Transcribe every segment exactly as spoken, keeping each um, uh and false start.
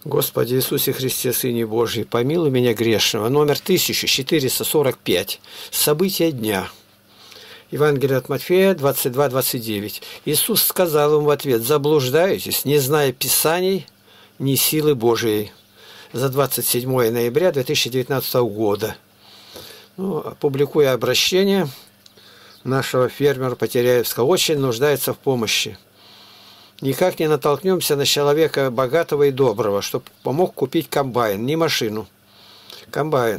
Господи Иисусе Христе, Сыне Божий, помилуй меня грешного. Номер тысяча четыреста сорок пять. События дня. Евангелие от Матфея двадцать два двадцать девять. Иисус сказал им в ответ: заблуждаетесь, не зная Писаний, ни силы Божией. За двадцать седьмое ноября две тысячи девятнадцатого года. Ну, публикуя обращение нашего фермера Потеряевского, очень нуждается в помощи. Никак не натолкнемся на человека богатого и доброго, чтобы помог купить комбайн, не машину. Комбайн.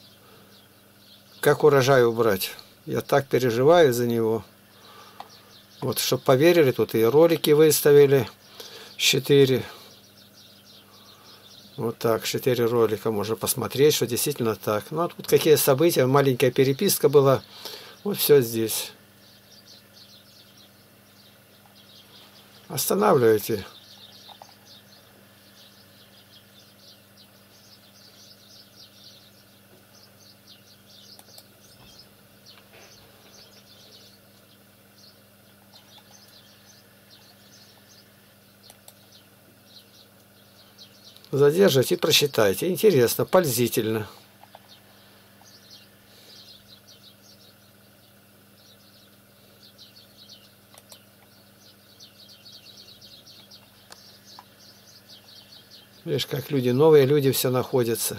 Как урожай убрать? Я так переживаю за него. Вот, чтобы поверили, тут и ролики выставили. Четыре. Вот так, четыре ролика можно посмотреть, что действительно так. Ну, а тут какие события, маленькая переписка была. Вот все здесь. Останавливайте. Задержите и прочитайте. Интересно, пользительно. Видишь, как люди, новые люди все находятся.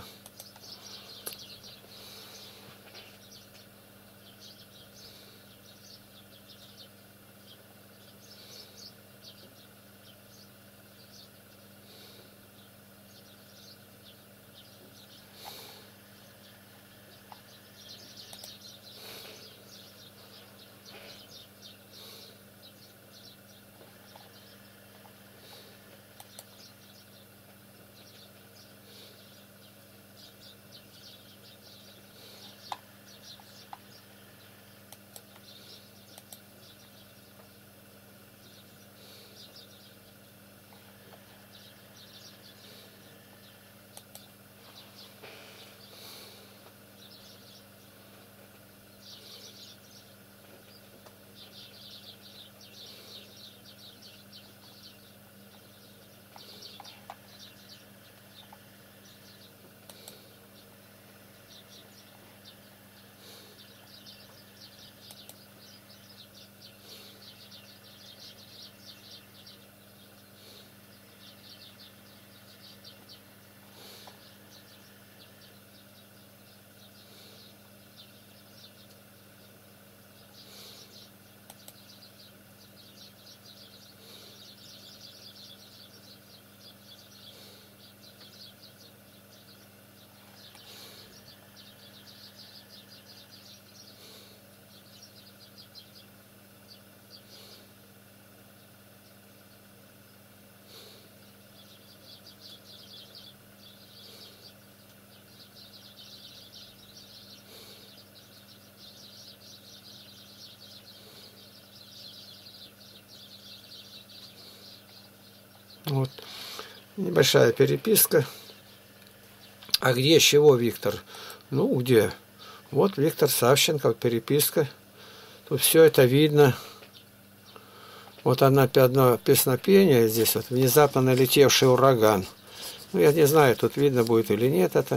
Вот. Небольшая переписка. А где, с чего, Виктор? Ну, где? Вот Виктор Савченко, переписка. Тут все это видно. Вот одна, одно песнопение здесь, вот внезапно налетевший ураган. Ну, я не знаю, тут видно будет или нет это.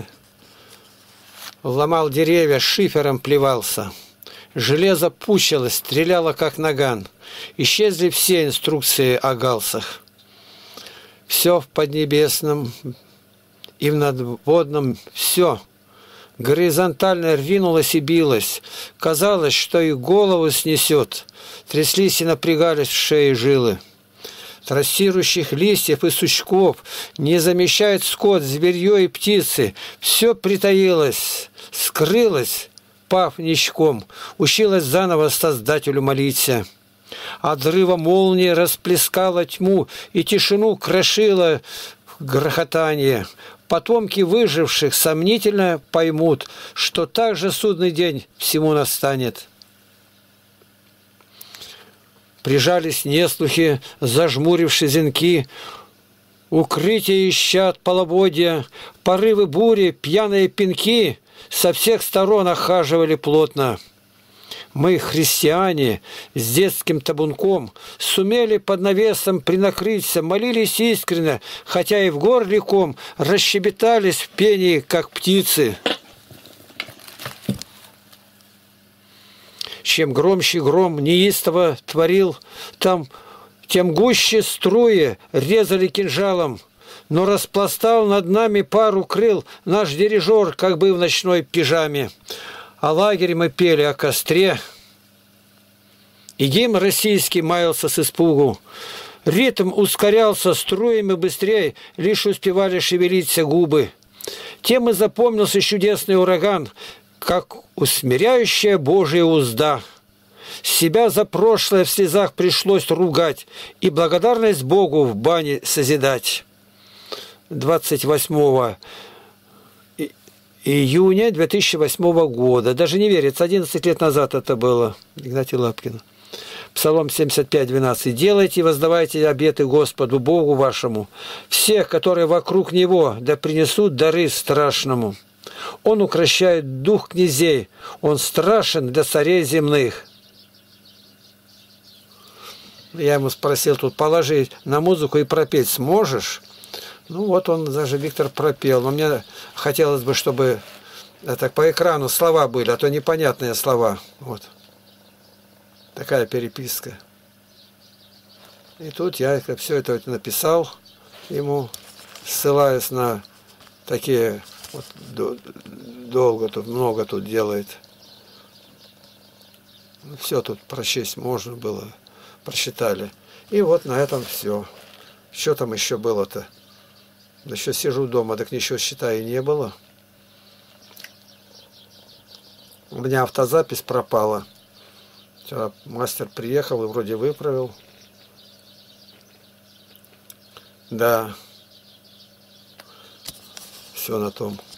Ломал деревья, шифером плевался. Железо пучилось, стреляло как наган. Исчезли все инструкции о галсах. Все в поднебесном и в надводном, все горизонтально ринулось и билось. Казалось, что и голову снесет. Тряслись и напрягались в шее жилы. Трассирующих листьев и сучков не замещает скот, зверье и птицы. Все притаилось, скрылось, пав ничком, училась заново Создателю молиться. От взрыва молнии расплескала тьму и тишину крошила грохотание. Потомки выживших сомнительно поймут, что также судный день всему настанет. Прижались неслухи, зажмуривши зенки, укрытие ищат половодья, порывы бури, пьяные пинки со всех сторон охаживали плотно. Мы, христиане, с детским табунком сумели под навесом принакрыться, молились искренне, хотя и в горле ком, расщебетались в пении, как птицы. Чем громче гром неистово творил, там, тем гуще струи резали кинжалом, но распластал над нами пару крыл наш дирижер, как бы в ночной пижаме. А лагерь мы пели о костре, и гимн российский маялся с испугу. Ритм ускорялся струями быстрее, лишь успевали шевелиться губы. Тем и запомнился чудесный ураган, как усмиряющая Божья узда. Себя за прошлое в слезах пришлось ругать и благодарность Богу в бане созидать. двадцать восьмого июня две тысячи восьмого года. Даже не верится, одиннадцать лет назад это было. Игнатий Лапкин. Псалом семьдесят пять, двенадцать. «Делайте и воздавайте обеты Господу Богу вашему, всех, которые вокруг Него, да принесут дары страшному. Он укрощает дух князей, Он страшен для царей земных». Я ему спросил тут положить на музыку и пропеть сможешь? Ну вот он даже, Виктор, пропел. Но мне хотелось бы, чтобы это по экрану слова были, а то непонятные слова. Вот. Такая переписка. И тут я все это написал ему, ссылаясь на такие, вот, долго тут, много тут делает. Все тут прочесть можно было, прочитали. И вот на этом все. Что там еще было-то? Да еще сижу дома, так ничего, считай, не было. У меня автозапись пропала. Вчера мастер приехал и вроде выправил. Да. Все на том.